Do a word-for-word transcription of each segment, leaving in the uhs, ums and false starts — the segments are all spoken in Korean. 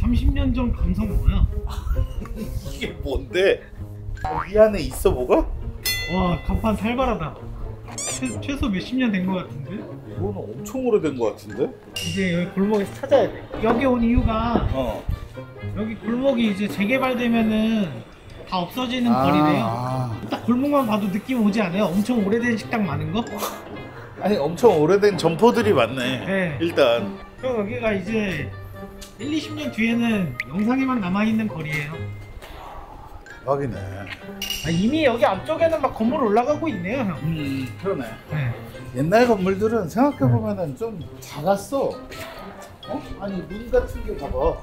삼십 년 전 감성 뭐야? 이게 뭔데? 이 안에 있어 뭐가? 와 간판 살벌하다. 최, 최소 몇십 년 된 것 같은데? 이거는 엄청 오래된 것 같은데? 이제 여기 골목에서 찾아야 돼. 여기 온 이유가 어. 여기 골목이 이제 재개발되면은 다 없어지는 아, 거리래요. 아. 딱 골목만 봐도 느낌 오지 않아요? 엄청 오래된 식당 많은 거? 아니 엄청 오래된 점포들이 많네. 네. 일단 그럼 여기가 이제 일, 이십 년 뒤에는 영상에만 남아있는 거리예요. 대박이네. 아, 이미 여기 앞쪽에는 막 건물 올라가고 있네요, 형. 음 그러네. 네. 옛날 건물들은 생각해보면은 좀 작았어. 어? 아니 문 같은 게 봐봐.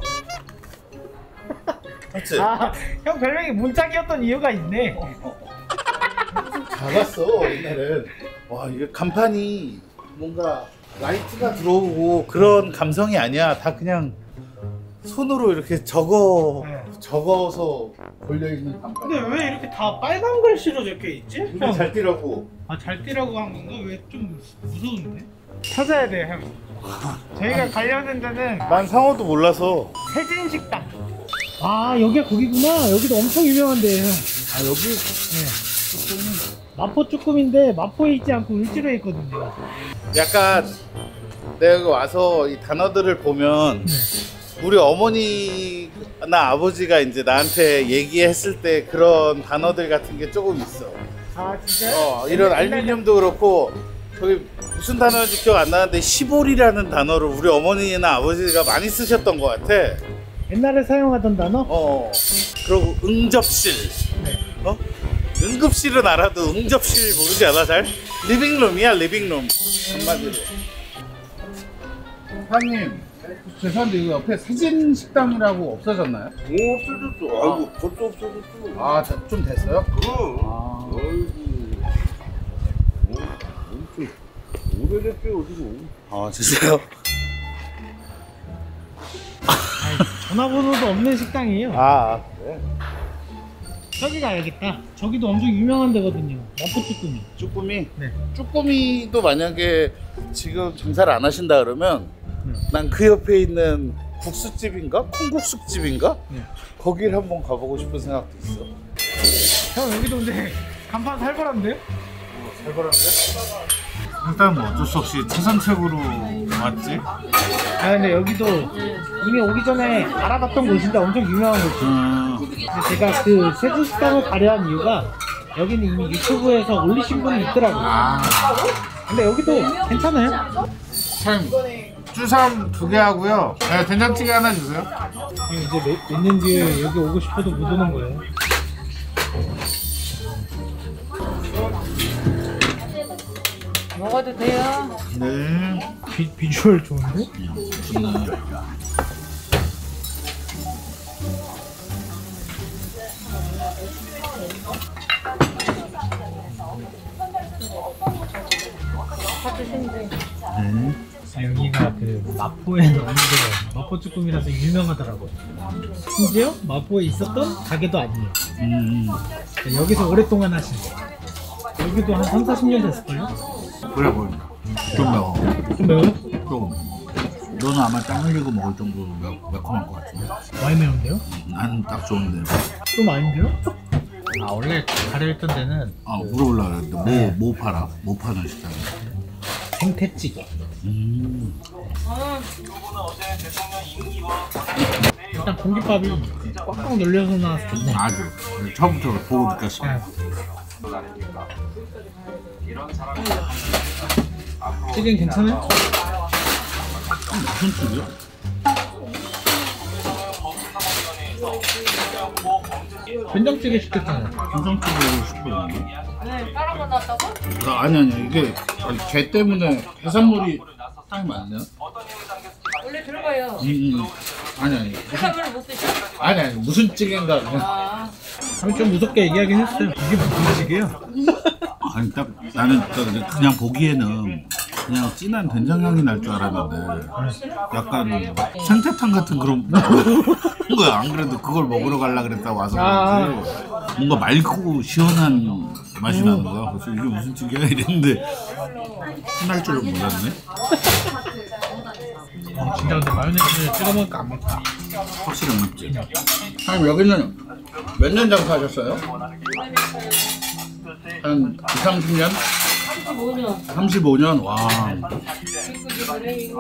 맞지? 아, 형 별명이 문짝이었던 이유가 있네. 어, 어. 작았어 옛날엔. 와 이게 간판이 뭔가 라이트가 들어오고 그런 감성이 아니야. 다 그냥 손으로 이렇게 적어 네. 적어서 걸려있는 간판. 근데 왜 이렇게 다 빨간 글씨로 적혀있지? 우리 잘 뛰라고. 아, 잘 뛰라고 한 건가? 왜 좀 무서운데? 찾아야 돼, 형. 저희가 가려는 데는 난 상어도 몰라서. 세진식당. 아, 여기가 거기구나. 여기도 엄청 유명한데, 형. 아 여기? 네. 마포 쭈꾸미인데 마포에 있지 않고 을지로에 있거든요. 약간 내가 여기 와서 이 단어들을 보면 네. 우리 어머니나 아버지가 이제 나한테 얘기했을 때 그런 단어들 같은 게 조금 있어. 아, 진짜요? 어, 이런 알루미늄도 그렇고 저기 무슨 단어인지 기억 안 나는데 시볼이라는 단어를 우리 어머니나 아버지가 많이 쓰셨던 것 같아. 옛날에 사용하던 단어? 어. 그리고 응접실. 네. 어? 응급실은 알아도 응접실 모르지 않아 잘? 리빙룸이야 리빙룸 한마디로. 사장님 죄송한데 이거 옆에 세진 식당이라고 없어졌나요? 오, 없어졌어. 아이고, 벌써 없어졌어. 아 좀 됐어요? 그럼. 아. 아이고. 어, 엄청 오래됐어요, 지금. 아 진짜요? 아니, 전화번호도 없는 식당이에요. 아 그래? 저기 가야겠다. 저기도 엄청 유명한 데거든요. 마포 쭈꾸미. 쭈꾸미? 네. 쭈꾸미도 만약에 지금 장사를 안 하신다 그러면 네. 난 그 옆에 있는 국수집인가? 콩국수집인가? 네. 거기를 한번 가보고 싶은 생각도 있어. 형 여기도 근데 간판 살벌한데요? 살벌한데? 일단 뭐 어쩔 수 없이 최선책으로 왔지. 아 근데 여기도 이미 오기 전에 알아봤던 곳인데 엄청 유명한 곳이에요. 음. 근데 제가 그 세진식당을 가려한 이유가 여기는 이미 유튜브에서 올리신 분이 있더라고요. 아 근데 여기도 괜찮아요. 사장님 쭈삼 두 개 하고요. 네, 된장찌개 하나 주세요. 형 이제 몇, 몇 년 뒤에 여기 오고 싶어도 못 오는 거예요. 먹어도 돼요? 네. 비, 비주얼 좋은데? 네. 아, 여기가 그 마포에 넣는 데가 마포 쭈꾸미라서 유명하더라고요. 심지어 마포에 있었던 가게도 아니에요. 음. 여기서 오랫동안 하신 여기도 한 삼, 사십 년 됐을걸요? 그래 보인다. 좀 매워. 좀 매워요? 좀. 너는 아마 땀 흘리고 먹을 정도로 매, 매콤할 것 같은데. 많이 매운데요? 나는 딱 좋은데. 좀 아닌데요? 아 원래 가려있던 데는 아 물어보려고 그랬는데 뭐, 네. 뭐 팔아? 뭐 파는 식당이야? 생태찌개. 음. 일단 공깃밥이 꽉꽉 눌려서 나와서 좋네. 아주 처음부터 보고 느꼈어. 네. 찌개는 괜찮아요? 무슨 찌개야? 된장찌개 시켰잖아요. 김장찌개를 시켰는데? 네, 다른 거 놨다고? 아, 아니 아니 이게 아니, 게 때문에 해산물이 딱 맞네요. 원래 들어가요. 음, 음. 아니 아니 무슨, 해산물을 못 드셔? 아니 아니 무슨 찌개인가 그냥. 아, 좀 무섭게 얘기하긴 했어요. 이게 무슨 찌개야? 아니 딱 나는 딱 그냥 보기에는 그냥 진한 된장향이 날 줄 알았는데 약간 생태탕 같은 그런 거야. 안 그래도 그걸 먹으러 가려고 그랬다고 와서 그런지 뭔가 맑고 시원한 맛이 나는 거야. 그래서 이게 무슨 찌개야 이랬는데 혼날 줄은 몰랐네. 어, 진짜 근데 마요네즈 찍어 먹으니까 안 맵다. 확실히 안 맵지. 사장님 여기는 몇 년 장사하셨어요? 한 이삼십 년? 삼십오 년. 삼십오 년? 와. 징글징글해.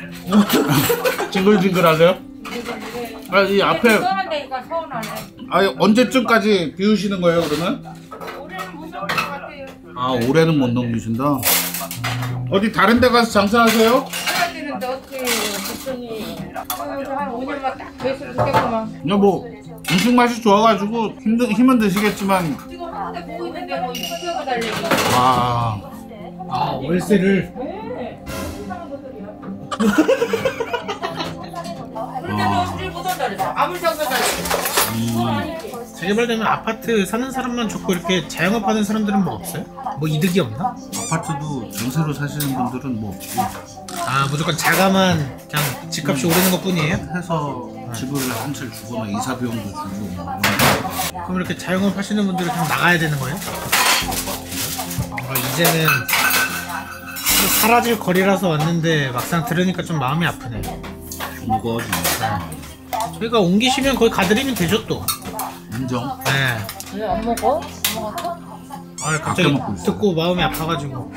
징글징글하세요? 아, 이 앞에 서운한데니까 서운하네. 아, 언제쯤까지 비우시는 거예요 그러면? 올해는 못 넘을 것 같아요. 아, 올해는 못 넘기신다. 어디 다른 데 가서 장사하세요? 해야 되는데 어떻게 해요? 직성이. 한 오 년만 딱 됐으면 좋겠구만. 그냥 뭐 음식 맛이 좋아가지고 힘든, 힘은 드시겠지만 지금 하는데 보고 있는데 뭐 이거 뛰어가 달래기. 와. 아 월세를 네. 그런데도 우리 못 한다 그랬어. 아무리 장사 잘해. 재개발되면 아파트 사는 사람만 좋고 이렇게 자영업하는 사람들은 뭐 없어요? 뭐 이득이 없나? 아파트도 전세로 사시는 분들은 뭐 없고 아 무조건 자가만 그냥 집값이 오르는 것 뿐이에요? 해서 집을 한 채 주거나 이사 비용도 주고 뭐 이런 거. 그럼 이렇게 자영업 하시는 분들은 좀 나가야 되는 거예요? 어, 이제는 사라질 거리라서 왔는데 막상 들으니까 좀 마음이 아프네. 무거워지. 저희가 옮기시면 거기 가드리면 되죠 또. 인정. 네. 왜 안 먹어? 안 먹었어? 아 갑자기 먹고 있어요. 듣고 마음이 아파가지고.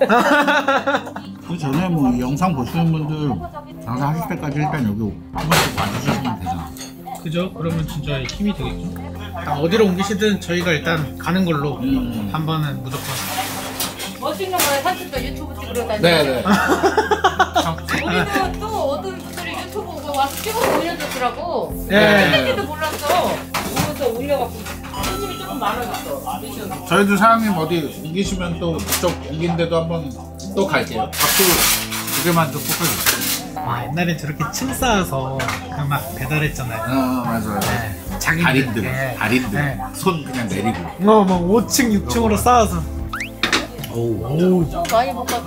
그 전에 뭐 이 영상 보시는 분들 장사하실 때까지 일단 여기 한 번씩 와주시면 되잖아. 그죠? 그러면 진짜 힘이 되겠죠. 일단 어디로 옮기시든 저희가 일단 가는 걸로 음. 한 번은 무조건. 뭐 찍는 거야? 산책도 유튜브 찍으러 다니고. 네네. 우리도 또 어떤 분들이 유튜브 보고 와서 찍어서 올려줬더라고. 네. 했는지도 몰랐어. 보면서 올려갖고 손님이 조금 많아졌어. 미션. 저희도 사장님 어디 옮기시면 또 그쪽 옮긴 데도 한번 또 갈게요. 밥도 두 개만 좀 볶아주세요. 아 옛날엔 저렇게 층 쌓아서 그냥 막 배달했잖아요. 아 맞아요. 네. 자기 달인들, 네. 달인들. 네. 손 그냥 내리고. 어막 오 층 육 층으로 쌓아서. 오. 좀 많이 볶았어.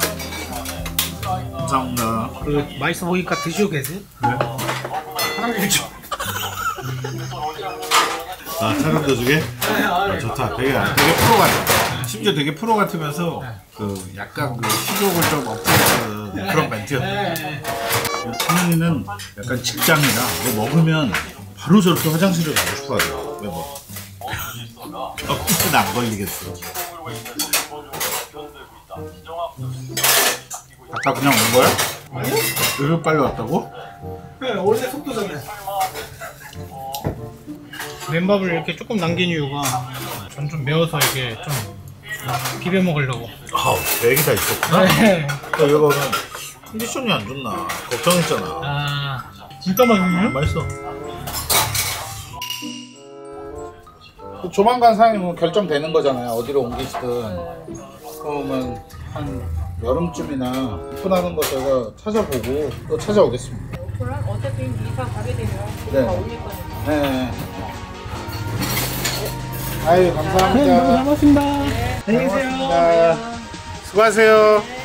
감사합니다. 그 맛있어 보이니까 드시고 계세요? 네. 하나를 좀. 아 촬영도 주게? 아, 좋다. 되게 되게 프로 같아. 심지어 되게 프로 같으면서 그 약간 그 식욕을 좀 없애는 그런 멘트였네. 찬현이는 약간 직장이라 뭐 먹으면 바로 저렇게 화장실을 가고 싶어하죠. 왜 뭐? 어떻게든 안 걸리겠어. 아까 그냥 온 거야? 아니요? 이렇게 빨리 왔다고? 네 원래 속도잖아요. 맨밥을 이렇게 조금 남긴 이유가 전 좀 매워서 이게 좀 비벼 먹으려고. 아우 계획이 다 있었구나. 네. 또 이거는 컨디션이 안 좋나 걱정했잖아. 아 진짜 맛있네요? 맛있어. 조만간 사장님은 결정되는 거잖아요. 어디로 옮기시든. 그러면 한 여름쯤이나 오픈하는 거 제가 찾아보고 또 찾아오겠습니다. 그럼 어차피 이사 가게 되면 네. 다 올릴 거니까. 네. 아유 감사합니다. 네, 너무 잘 먹었습니다. 안녕히 계세요. 고맙습니다. 수고하세요.